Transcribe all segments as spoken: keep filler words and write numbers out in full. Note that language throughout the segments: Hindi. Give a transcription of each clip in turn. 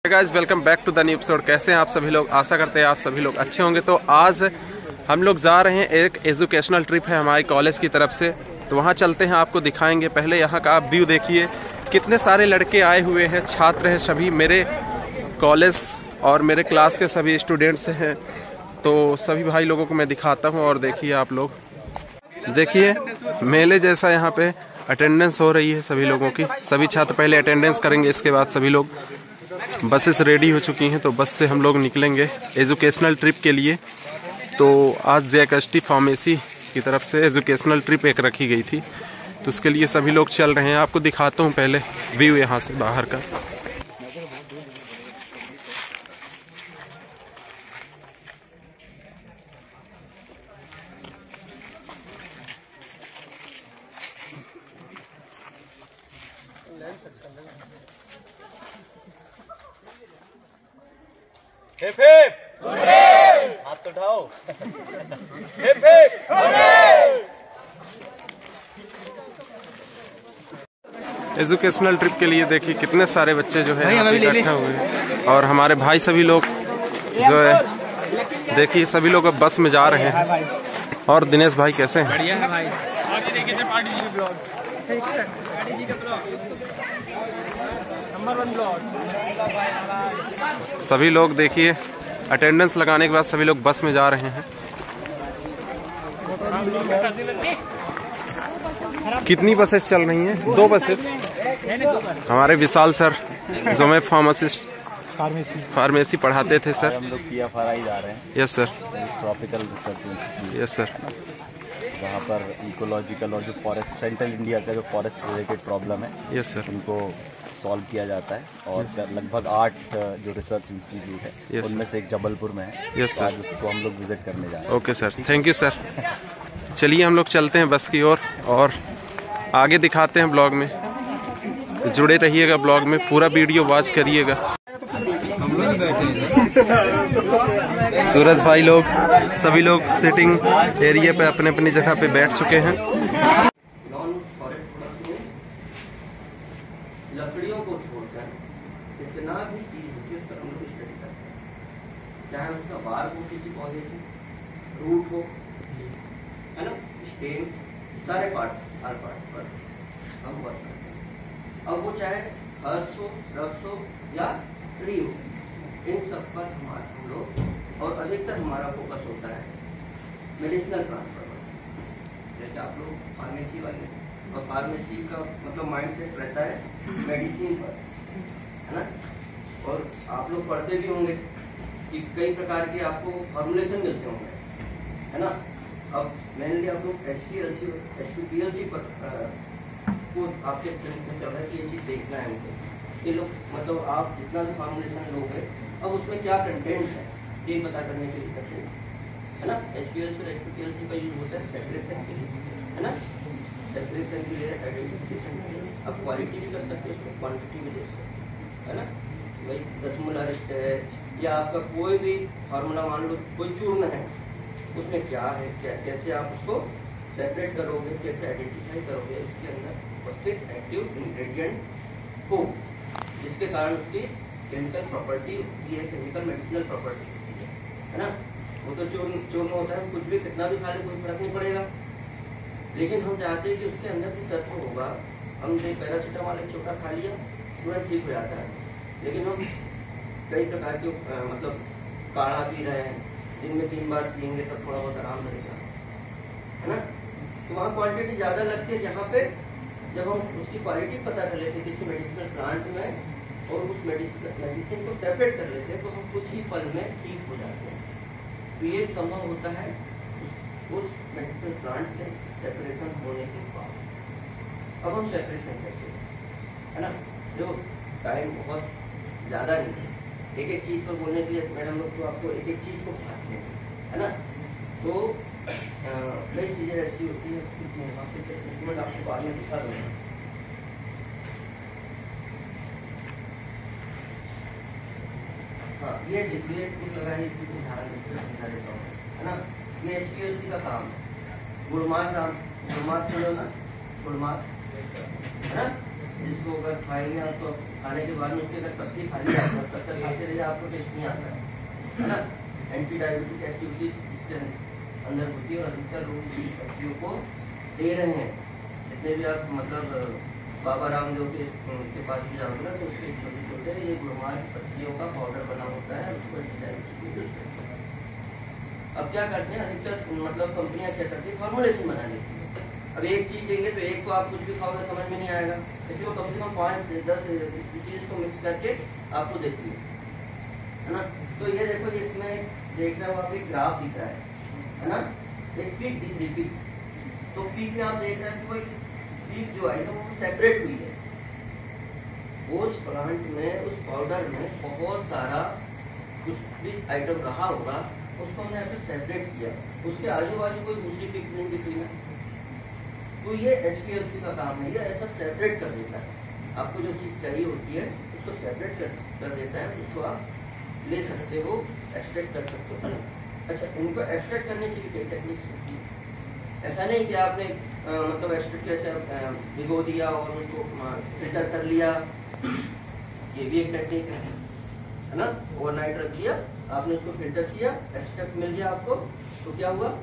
Guys welcome back to the new episode. कैसे हैं आप सभी लोग? आशा करते हैं आप सभी लोग अच्छे होंगे। तो आज हम लोग जा रहे हैं, एक एजुकेशनल ट्रिप है हमारी कॉलेज की तरफ से, तो वहाँ चलते हैं, आपको दिखाएंगे। पहले यहाँ का आप व्यू देखिए, कितने सारे लड़के आए हुए हैं, छात्र हैं सभी, मेरे कॉलेज और मेरे क्लास के सभी स्टूडेंट्स हैं। तो सभी भाई लोगों को मैं दिखाता हूँ और देखिए आप लोग, देखिए मेले जैसा यहाँ पे अटेंडेंस हो रही है सभी लोगों की। सभी छात्र पहले अटेंडेंस करेंगे, इसके बाद सभी लोग, बसेस रेडी हो चुकी हैं तो बस से हम लोग निकलेंगे एजुकेशनल ट्रिप के लिए। तो आज जैकस्टी फार्मेसी की तरफ से एजुकेशनल ट्रिप एक रखी गई थी, तो उसके लिए सभी लोग चल रहे हैं। आपको दिखाता हूँ पहले व्यू यहाँ से बाहर का। Hip hip hurray! हाथ तो उठाओ। Hip hip hurray! Educational trip के लिए देखिए कितने सारे बच्चे जो है इकट्ठे हुए हैं, और हमारे भाई सभी लोग जो है देखिए सभी लोग अब बस में जा रहे हैं। और दिनेश भाई कैसे हैं? बढ़िया है भाई। आगे देखिए पार्टी जी के ब्लॉग्स, पार्टी जी का ब्लॉग नंबर वन ब्लॉग। सभी लोग देखिए अटेंडेंस लगाने के बाद सभी लोग बस में जा रहे हैं। कितनी बसेस चल रही हैं? दो बसेस। हमारे विशाल सर जो मैं फार्मासिस्ट फार्मेसी पढ़ाते थे सर। हम लोग पी एफ आर आई जा रहे हैं। Yes sir. Tropical research institute. Yes sir. वहाँ पर इकोलॉजिकल और जो फॉरेस्ट, सेंट्रल इंडिया का जो फॉरेस्ट रिलेटेड प्रॉब्लम है, यस सर, उनको सॉल्व किया जाता है। और लगभग आठ जो रिसर्च इंस्टीट्यूट है, yes, उनमें से एक जबलपुर में है। Yes sir. उसको हम लोग विजिट करने जा रहे हैं। Okay sir, thank you sir. चलिए हम लोग चलते हैं बस की ओर और, और आगे दिखाते हैं ब्लॉग में। जुड़े रहिएगा ब्लॉग में, पूरा वीडियो वॉच करिएगा। सूरज भाई लोग सभी लोग सिटिंग एरिया पे अपने अपनी जगह पे बैठ चुके हैं। लकड़ियों को छोड़कर जितना भी चीज होती है उस पर हम लोग स्टडी करते हैं, चाहे उसका बार हो, किसी पौधे की रूट हो, है ना, स्टेम, सारे पार्ट्स, हर पार्ट पर हम वर्क करते हैं। अब वो चाहे हर्ब्स हो, श्रब्स हो या ट्री हो, इन सब पर हमारा हम लोग, और अधिकतर हमारा फोकस होता है मेडिसिनल प्लांट पर। जैसे आप लोग फार्मेसी वाले, और फार्मेसी का मतलब माइंडसेट रहता है मेडिसिन पर, है ना। और आप लोग पढ़ते भी होंगे कि कई प्रकार के आपको फॉर्मुलेशन मिलते होंगे, है ना। अब मेनली आप लोग H P L C H P P L C पर को आपके में चल रहा है कि ये चीज देखना है उनको। ये लोग मतलब आप जितना भी फॉर्मुलेशन लोगे, अब उसमें क्या कंटेंट है ये पता करने के लिए करते हैं, है ना। एच पी एल सी और H P P L C का यूज होता है सेपरेशन के लिए, है ना, सेपरेशन के लिए, आइडेंटिफिकेशन के लिए। अब क्वालिटी भी कर सकते हैं, उसमें क्वांटिटी भी दे सकते हैं, है ना। भाई दशमलव है या आपका कोई भी फार्मूला, मान लो कोई चूर्ण है, उसमें क्या है, क्या कैसे आप उसको सेपरेट करोगे, कैसे आइडेंटिफाई करोगे, उसके अंदर उपस्थित एक्टिव इंग्रेडिएंट को, जिसके कारण उसकी केमिकल प्रॉपर्टी होती है, केमिकल मेडिसिनल प्रॉपर्टी होती है, है ना। वो तो चूर्ण चूर्ण होता है, कुछ भी कितना भी खा ले कोई फर्क नहीं पड़ेगा, लेकिन हम चाहते हैं कि उसके अंदर भी तत्व होगा। हम जो पैरासीटामॉल एक छोटा खा लिया तुरंत ठीक हो जाता है, लेकिन हम कई प्रकार के आ, मतलब काढ़ा पी रहे हैं, दिन में तीन बार पियेंगे तब थोड़ा बहुत आराम मिलेगा, है ना। तो वहाँ क्वांटिटी ज्यादा लगती है, जहाँ पे जब हम उसकी क्वालिटी पता कर लेते हैं किसी मेडिसिनल प्लांट में, और उस मेडिसिन मेडिसिन को सेपरेट कर लेते हैं, तो हम कुछ ही पल में ठीक हो जाते हैं। तो ये संभव होता है उस, उस मेडिसिनल प्लांट से सेपरेशन होने के बाद। अब हम सेपरेशन कैसे, है ना, जो टाइम बहुत ज्यादा नहीं है एक एक चीज पर बोलने के लिए, मैडम लोग तो आपको एक एक चीज को भागते हैं, है ना। तो कई चीजें ऐसी होती है, मैं आपको बाद में दिखा दूंगा। हाँ, ये डिस्प्ले कुछ लगा है, इसी को उदाहरण समझा देता हूँ, है ना। ये एच पी एल सी का काम है। गुड़मात नाम, गुड़मात सुनो ना, गुड़मात, है ना, जिसको अगर खाएंगे आप तो खाने के बाद में उसके अगर पत्ती खाली लिए आपको टेस्ट नहीं आता है ना। एंटी डायबिटिक एक्टिविटीज इसके अंदर होती है और अधिकतर लोग इसी व्यक्तियों को दे रहे हैं। जितने भी आप मतलब बाबा रामदेव के, के पास भी जाओगे ना तो उसके छोटे छोटे ये गुड़माल की पत्तियों का पाउडर बना होता है, उसको एंटी डायबिटिक में यूज करते हैं। अब क्या करते हैं अधिकतर मतलब कंपनियां क्या करती है फॉर्मुलेशन बना लेती है। अब एक चीज देंगे तो एक को आप कुछ भी खाओगे समझ में नहीं आएगा, इसलिए वो कम से कम पाँच दस स्पीसीज को मिक्स करके आपको देती है है ना। तो ये देखो इसमें देख रहे हो आप एक ग्राफ दिख रहा है है ना, एक पीक दिख रही पीक। तो पीक में आप देख रहे हैं कि कोई पीक जो आई है वो सेपरेट हुई है। उस प्लांट में उस पाउडर में बहुत सारा कुछ भी आइटम रहा होगा, उसको हमने ऐसे सेपरेट किया, उसके आजू बाजू कोई दूसरी पीक नहीं दिख रही ना। तो ये एच पी एल सी का काम है, ये ऐसा सेपरेट कर देता है। आपको जो चीज चाहिए होती है उसको सेपरेट कर, कर देता है, उसको आप ले सकते हो, एक्सट्रैक्ट कर सकते हो। अच्छा, इनको एक्सट्रैक्ट करने की कई टेक्निक्स होती है। ऐसा नहीं कि आपने आ, मतलब एक्सट्रैक्ट कैसे भिगो दिया और उसको फिल्टर कर लिया, ये भी एक टेक्निक है है ना। ओवरनाइट रख दिया आपने, उसको फिल्टर किया, एक्सट्रैक्ट मिल गया आपको, तो क्या हुआ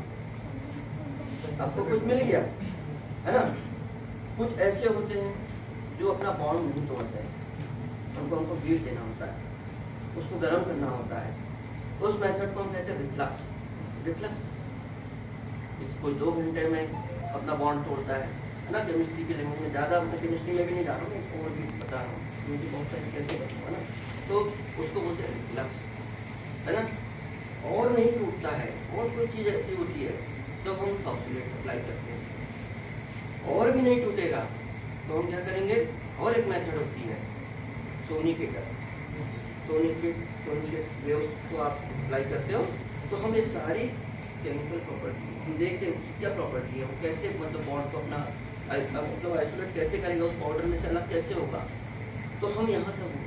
आपको कुछ मिल गया है ना। कुछ ऐसे होते हैं जो अपना बॉन्ड नहीं तोड़ते हैं, उनको हमको हीट देना होता है, उसको गर्म करना होता है। उस मेथड को हम कहते हैं रिफ्लक्स। रिफ्लक्स इसको दो घंटे में अपना बॉन्ड तोड़ता है है ना। केमिस्ट्री के लैंग्वेज में ज़्यादा केमिस्ट्री में भी नहीं जा रहा हूँ, और भी बता रहा हूँ क्योंकि बहुत सारी कैसे करता है ना। तो उसको बोलते हैं रिफ्लक्स है ना। और नहीं टूटता है, और कोई चीज़ ऐसी होती है तो हम सॉफ्टवेयर अप्लाई करते हैं, और भी नहीं टूटेगा तो हम क्या करेंगे। और एक मेथड होती है सोनिकेटर। सोनिकेट सोनिकेट वेव्स को आप अप्लाई करते हो तो हम ये सारी केमिकल प्रॉपर्टी हम देखते हैं उसकी क्या प्रॉपर्टी है, वो कैसे मतलब बॉन्ड को अपना मतलब आइसोलेट कैसे करेगा, उस पाउडर में से अलग कैसे होगा। तो हम यहाँ से